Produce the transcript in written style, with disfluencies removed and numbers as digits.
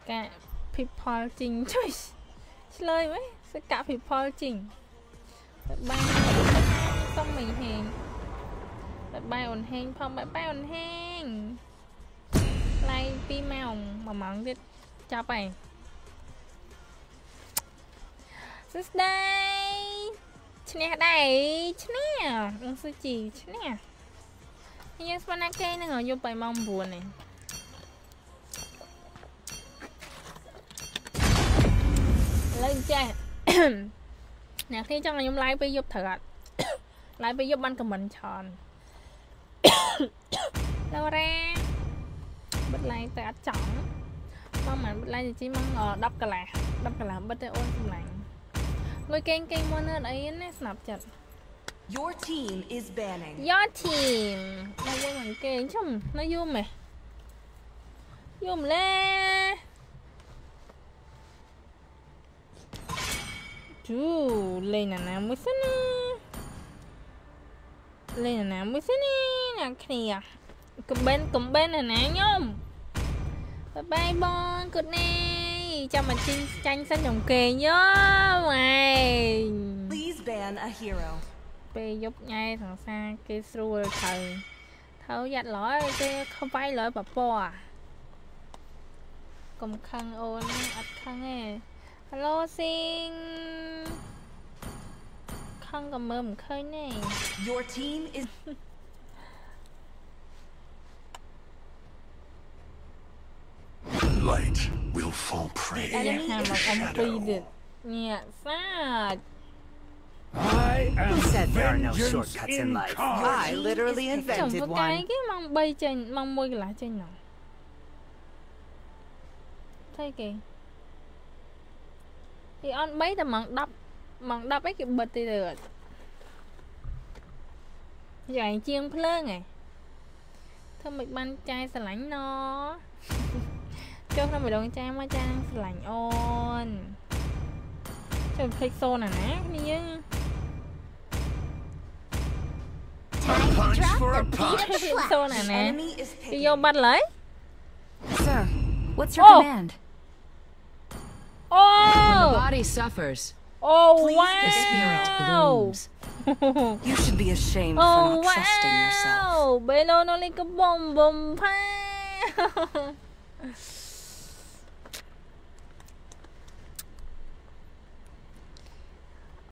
កាភិផលជីងជួយឆ្លើយไหมសកភិផលជីងបាយសុំមីហេងបាយអូនហេងផងបាយអូនហេងឡៃ2ម៉ោង1ម៉ោងទៀតចាប់ហើយសួស្ដីឈ្នះដែរឈ្នះនឹងស៊ូជីឈ្នះយើងស្មានណាគេនឹងយប់8ម៉ោង9នេះឡើយចាអ្នកគ្នាចង់ឲ្យខ្ញុំ live ពេលយប់ត្រូវអត់ live ពេលយប់បាន comment ច្រើនឡូរ៉ាបិទ live ទៅអត់ចង់មកមិនបិទ live ទៅជីមក10កន្លះបិទទៅអូនសម្លាញ់លុយគេងមុនអីណាស្នាប់ចិត្ត Your team is banning. Your team មកវិញមិនគេងជុំនៅយំហ៎យំលេជូលេងណាមួយសិនណាលេងណាមួយសិនណាគ្នាកំបិនណាខ្ញុំបាយបង good night ចាំមកចាញ់សិនខ្ញុំគេងយោម៉ែ Please ban a hero. ពេលយប់ញ៉ែសង្សារគេស្រួលត្រូវយ៉ាត់ឡើយគេខ្វាយឡើយប៉ប៉កុំខឹងអូនអត់ខឹងទេ Hello ស៊ីងខឹងក៏មើលមិនឃើញទេ Your team is Light will fall prey to shadow. ញាក់សាច់ I am Who said there are no vengeance shortcuts in life? I literally ចាំ invented ប្រកាយ one. គេម៉ោង3ចេញម៉ោង1កន្លះចេញណោះថៃគេពីអន3តែម៉ោង10អីគេបិទទៅអត់យ៉ាងជាងភ្លើងហ៎ធ្វើមិនបានចាយស្រឡាញ់ណចុះក្នុងម្ដងចាយមកចាយនឹងស្រឡាញ់អូនចុះភ្លេចសូនណាគ្នាយើង a punch for a punch. សូនណា Enemy is គេ picking. យកបាត់ឡើយ Sir, what's your Oh. command? អូ When the body suffers, អូ the spirit blooms. You should be ashamed អូ for not trusting yourself. បេឡូណូលីកបំផា